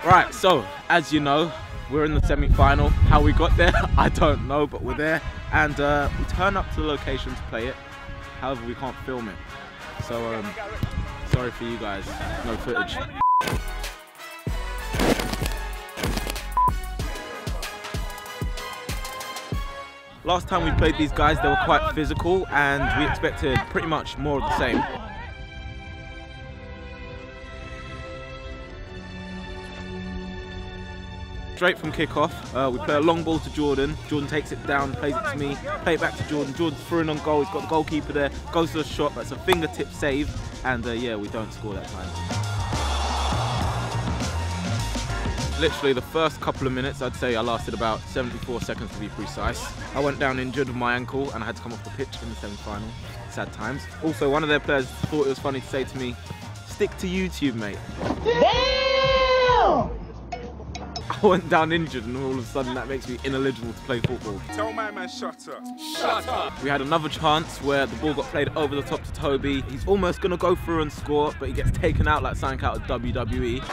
Right, so as you know, we're in the semi-final. How we got there, I don't know, but we're there. And we turn up to the location to play it. However, we can't film it. So, sorry for you guys, no footage. Last time we played these guys, they were quite physical and we expected pretty much more of the same. Straight from kickoff, we play a long ball to Jordan. Jordan takes it down, plays it to me, play it back to Jordan. Jordan's through on goal, he's got the goalkeeper there, goes to the shot, that's a fingertip save, and yeah, we don't score that time. Literally the first couple of minutes, I'd say I lasted about 74 seconds to be precise. I went down injured with my ankle and I had to come off the pitch in the semi-final. Sad times. Also, one of their players thought it was funny to say to me, "Stick to YouTube, mate." Damn! I went down injured and all of a sudden that makes me ineligible to play football. Tell my man shut up. Shut up! We had another chance where the ball got played over the top to Toby. He's almost going to go through and score, but he gets taken out like something out of WWE.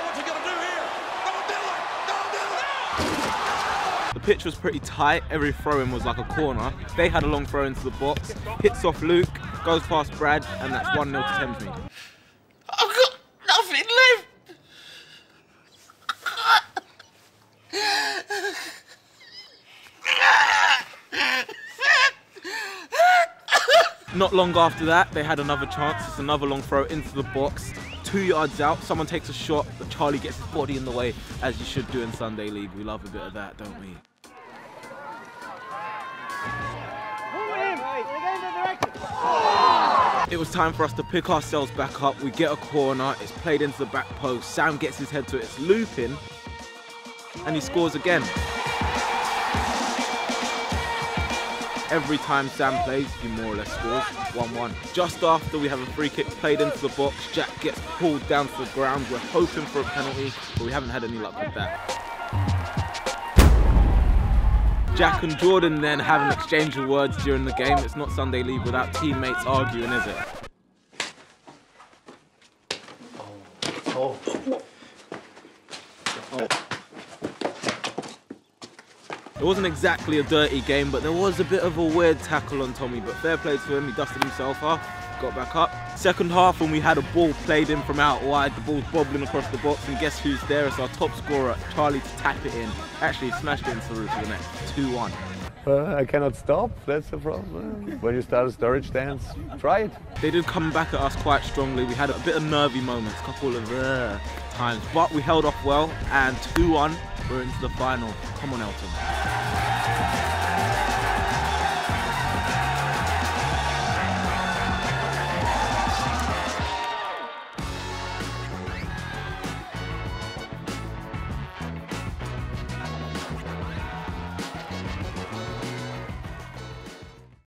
The pitch was pretty tight, every throw-in was like a corner. They had a long throw into the box, hits off Luke, goes past Brad, and that's 1-0 to Thamesmead. I've got nothing left. Not long after that, they had another chance. It's another long throw into the box. 2 yards out, someone takes a shot, but Charlie gets his body in the way, as you should do in Sunday League. We love a bit of that, don't we? It was time for us to pick ourselves back up. We get a corner, it's played into the back post. Sam gets his head to it, it's looping, and he scores again. Every time Sam plays, he more or less scores. 1-1. Just after we have a free kick played into the box, Jack gets pulled down to the ground. We're hoping for a penalty, but we haven't had any luck with that. Jack and Jordan then have an exchange of words during the game. It's not Sunday League without teammates arguing, is it? It wasn't exactly a dirty game, but there was a bit of a weird tackle on Tommy, but fair play to him, he dusted himself off, got back up. Second half, when we had a ball played in from out wide, the ball's bobbling across the box, and guess who's there? It's our top scorer, Charlie, to tap it in. Actually, he smashed it into the roof of the net, 2-1. I cannot stop, that's the problem. When you start a storage dance, try it. They did come back at us quite strongly. We had a bit of nervy moments, a couple of times, but we held off well, and 2-1, we're into the final. Come on, Elton.